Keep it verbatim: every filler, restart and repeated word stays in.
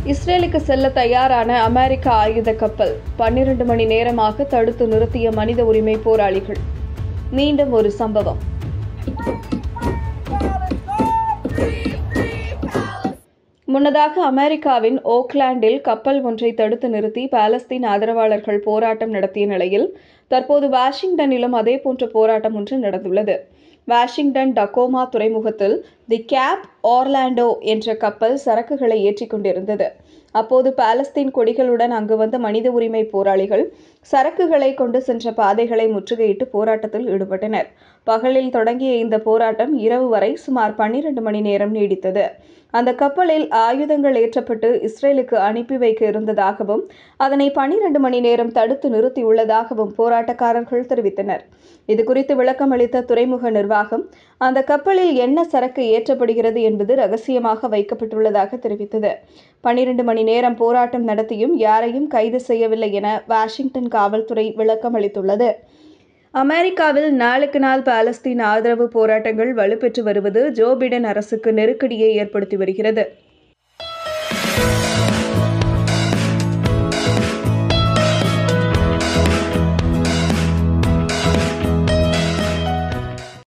இஸ்ரேலுக்கு செல்ல தயாரான அமெரிக்க ஆயுத கப்பல் பன்னிரண்டு மணி நேரமாக தடுத்து நிறுத்திய மனித உரிமை போராளிகள். மீண்டும் ஒரு சம்பவம். முன்னதாக அமெரிக்காவின் ஓக்லாண்டில் கப்பல் ஒன்றை தடுத்து நிறுத்தி பாலஸ்தீன் ஆதரவாளர்கள் போராட்டம் நடத்திய நிலையில் தற்போது வாஷிங்டனிலும் அதேபோன்ற போராட்டம் ஒன்று நடந்துள்ளது. வாஷிங்டன் டக்கோமா துறைமுகத்தில் தி கேப் ஆர்லாண்டோ என்ற கப்பல் சரக்குகளை ஏற்றிக் கொண்டிருந்தது. அப்போது பாலஸ்தீன் கொடிகளுடன் அங்கு வந்த மனித உரிமை போராளிகள் சரக்குகளை கொண்டு சென்ற பாதைகளை முற்றுகையிட்டு போராட்டத்தில் ஈடுபட்டனர். பகலில் தொடங்கிய இந்த போராட்டம் இரவு வரை சுமார் பன்னிரண்டு மணி நேரம் நீடித்தது. அந்த கப்பலில் ஆயுதங்கள் ஏற்றப்பட்டு இஸ்ரேலுக்கு அனுப்பி வைக்க இருந்ததாகவும் அதனை பன்னிரண்டு மணி நேரம் தடுத்து நிறுத்தியுள்ளதாகவும் போராட்டக்காரர்கள் தெரிவித்தனர். இதுகுறித்து விளக்கம் அளித்த துறைமுக நிர்வாகம் அந்த கப்பலில் என்ன சரக்கு ஏற்றப்படுகிறது என்பது ரகசியமாக வைக்கப்பட்டுள்ளதாக தெரிவித்தது. பன்னிரண்டு மணி நேரம் போராட்டம் நடத்தியும் யாரையும் கைது செய்யவில்லை என வாஷிங்டன் காவல்துறை விளக்கம் அளித்துள்ளது. அமெரிக்காவில் நாளுக்கு நாள் பாலஸ்தீன் ஆதரவு போராட்டங்கள் வலுப்பெற்று வருவது ஜோ பிடன் அரசுக்கு நெருக்கடியை ஏற்படுத்தி வருகிறது.